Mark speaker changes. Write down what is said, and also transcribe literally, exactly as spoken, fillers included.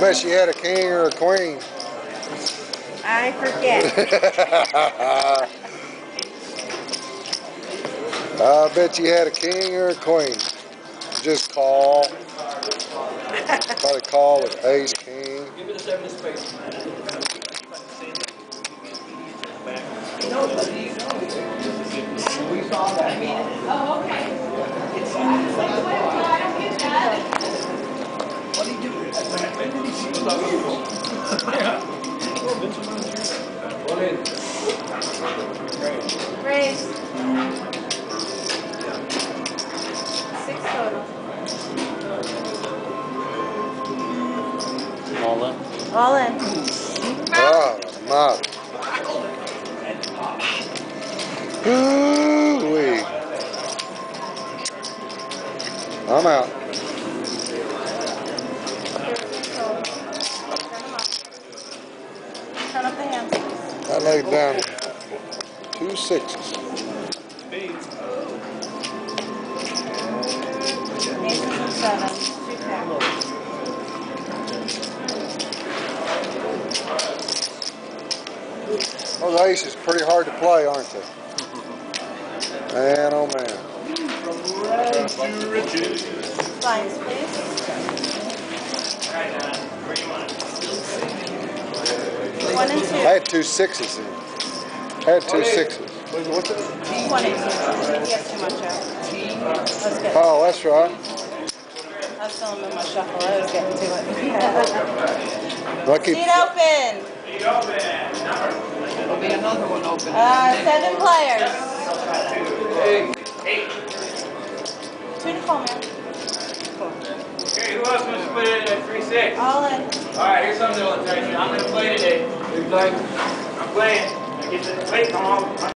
Speaker 1: bet she had a king or a queen.
Speaker 2: I forget.
Speaker 1: I bet you had a king or a queen. Just call. Probably call with ace, king.
Speaker 3: Give me the seven of spades. We saw that.
Speaker 2: Oh, okay.
Speaker 3: What do you do?
Speaker 2: Raise. Six total.
Speaker 4: All in.
Speaker 2: All in.
Speaker 1: Oh, my. Ooh-wee. I'm out.
Speaker 2: Turn up the hands.
Speaker 1: I laid down two sixes.
Speaker 3: Spades.
Speaker 2: Aces and sevens. Two pairs.
Speaker 1: Those aces pretty hard to play, aren't they? Man, oh man.
Speaker 2: Lines, please. One and two.
Speaker 1: I had two sixes in. I had two sixes. What's it?
Speaker 2: One and two. He has too much out. Let's get.
Speaker 1: Oh, that's right.
Speaker 2: I was still in my shuffle. I was getting to it.
Speaker 1: Lucky.
Speaker 2: Seat open.
Speaker 3: There'll be another one open.
Speaker 2: Uh, seven players.
Speaker 3: Eight.
Speaker 2: Two to four, man.
Speaker 5: Okay, who else wants to split it at three six?
Speaker 2: All in.
Speaker 5: Alright, here's something I'll tell you. I'm going to play today. I'm playing. I get the plate on.